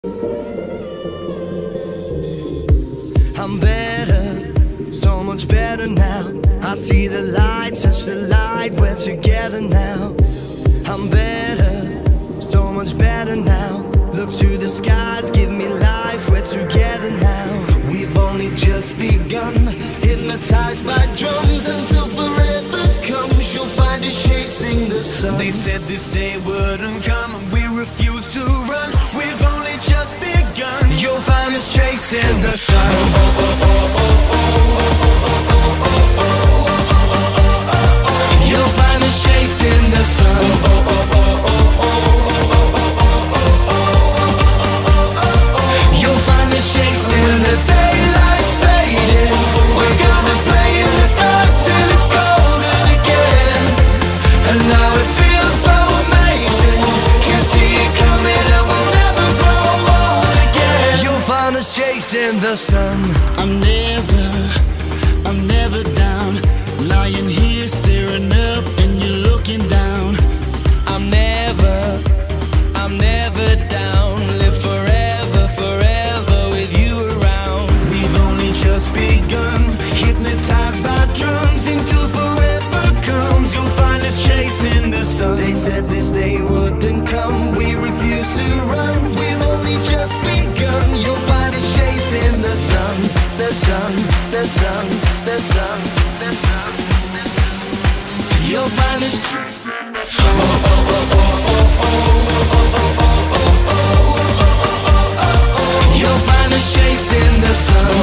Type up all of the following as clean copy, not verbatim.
I'm better, so much better now. I see the light, touch the light, we're together now. I'm better, so much better now. Look to the skies, give me life, we're together now. We've only just begun, hypnotized by drums. Until forever comes, you'll find us chasing the sun. They said this day wouldn't come, and we refuse to run. We've only just begun. You'll find us chasing the sun. You'll find us chasing the sun. You'll find us chasing the sun. Daylight's fading, we're gonna play in the dark till it's golden again. And now it feels so amazing, can see it coming and we'll never grow old again. You'll find us chasing the sun. I'm never down, lying here staring up and you're looking down. I'm never down. Live forever, forever with you around. We've only just begun, hypnotized by drums. Until forever comes, you'll find us chasing the sun. They said this day wouldn't come, we refuse to run. We've only just begun, you'll find us chasing the sun. The sun, the sun, the sun, the sun, the sun. You'll find us chasing the sun. You'll find us chasing the sun.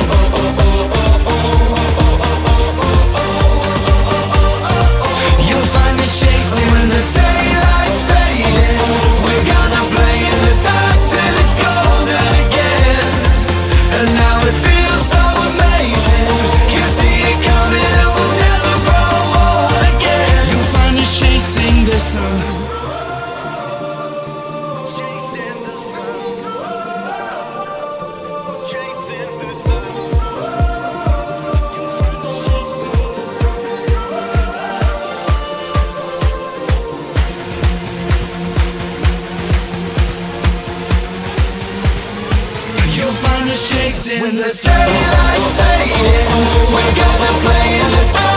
You'll find us chasing the sun. Daylight's fading, we're gonna play in the dark till it's golden again. And now it feels so amazing, can see it coming and we'll never grow old again. You'll find us chasing the sun. Chasing the sun. Chasing the sun. You'll find us chasing the sun. You'll find us chasing the sun. Daylight's fading, we're gonna play in the dark.